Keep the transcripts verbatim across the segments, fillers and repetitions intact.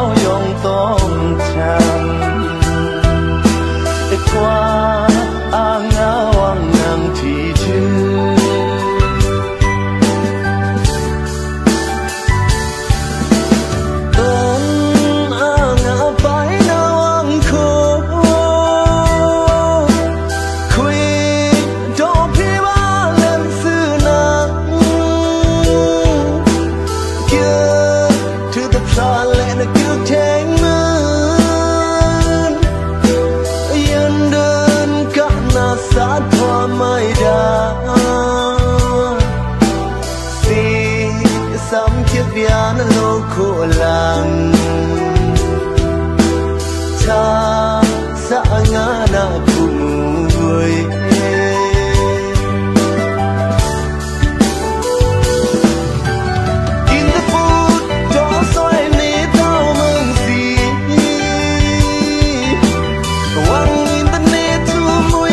用冬长，一挂阿ngã望nàng thì chưa tôn a ngã phải nào ang khô khuy cho phi ba lần xưa nàng kia to the plan and cứ thèm sát thoa mai đá si sắm chiếc vián lô khổ làng cha sa ngã na phụ mùi in the food cho xoay ní tao mừng gì quăng in the net to mùi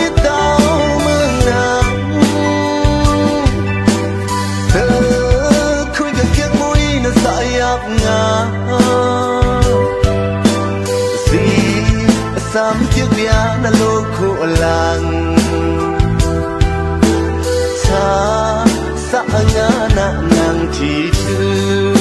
ngã si sắm chiếc vián lô khổ làng cha sa ngã na nàng thì chưa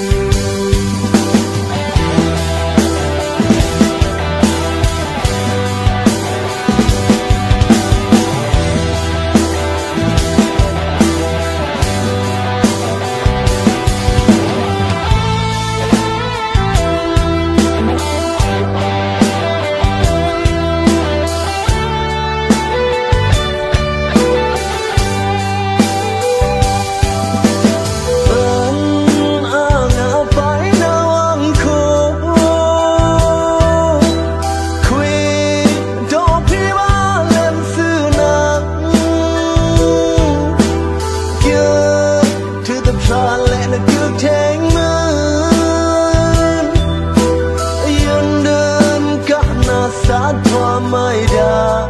sát thoa mai đá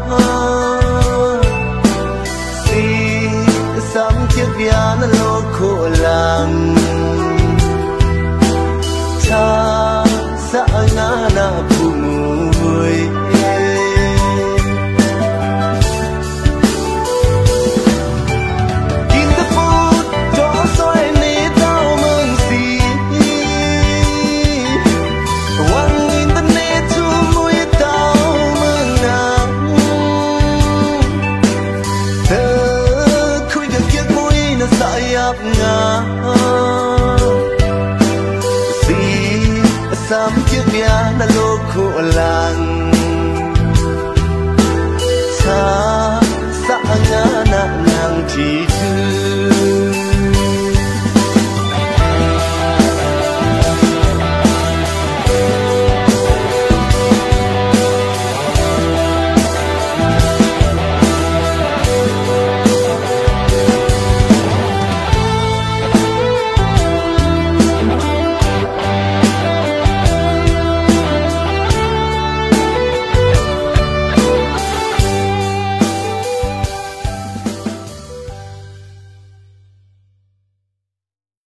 si sắm chiếc vián lô khổ làng cha sa ngã na